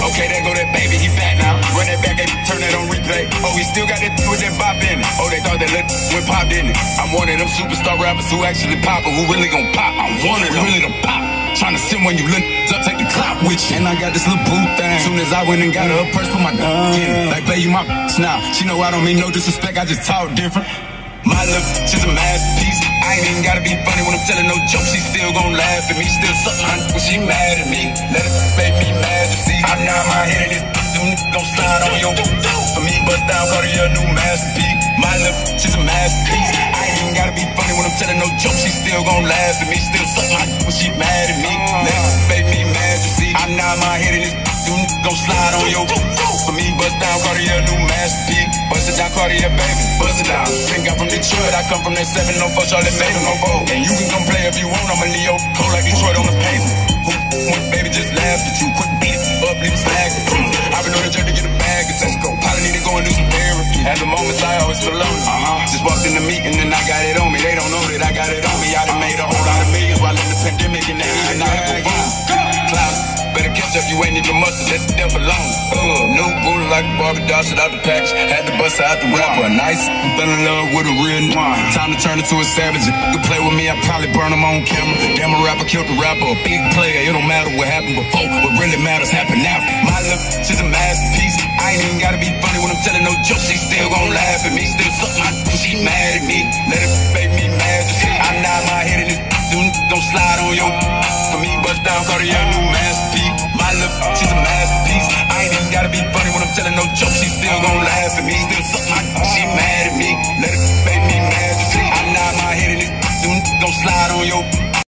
Okay, there go that baby, he back now. Run that back, turn that on replay. Oh, he still got that with that bop in it. Oh, they thought that went pop, didn't it? I'm one of them superstar rappers who actually pop, but who really gon' pop. I'm one of them really to pop. Tryna sit when you look up, take the clout with you. And I got this little boo thing. Soon as I went and got her purse, put my gun in it. Like, baby, my now. She know I don't mean no disrespect, I just talk different. My look, she's a masterpiece. I ain't even gotta be funny when I'm telling no joke. She still gon' laugh at me, still suck my when she mad at me. Let it make me mad to see. I nod my head and this gon' slide on your for me, bust down, Cartier, new masterpiece. My look, she's a masterpiece. I ain't even gotta be funny when I'm telling no joke. She still gon' laugh at me, still suck my when she mad at me. Let it make me mad to see. I nod my head and this gon' slide on your for me, bust down, Cartier, new masterpiece. Bust it down, Cartier, baby, bust it down. Think I'm from Detroit, I come from that 704 Charlotte Mason, no vote. And you can come play if you want, I'm a Leo, cold like Detroit on the pavement. Baby, just laugh at you, quick beat it up, leave it slag. I've been on the journey to get a bag, let's go. Probably need to go and do some therapy. At the moments I always feel lonely. Just walked in the meeting and I got it on me. They don't know that I got it on me. I done made a whole lot of millions while in the pandemic and they even out here for clouds. Better catch up, you ain't even mustard, let the devil alone. New booty like a Barbie doll, shit out the package. Had to bust out the rapper, nice. Fell in love with a real one. Time to turn into a savage. You could play with me, I probably burn him on camera. Damn, a rapper killed the rapper, a big player. It don't matter what happened before, what really matters happened after. My look, she's a masterpiece. I ain't even gotta be funny when I'm telling no joke. She still gon' laugh at me, still suck my she mad at me. Let it make me mad to see. I nod my head and this gon' slide on your for me, bust down, Cartier, new masterpiece. My look, she's a masterpiece. I ain't even gotta be funny when I'm telling no joke. She still gon' laugh at me, still suck my she mad at me. Let it make me mad to see. I nod my head and this gon' slide on your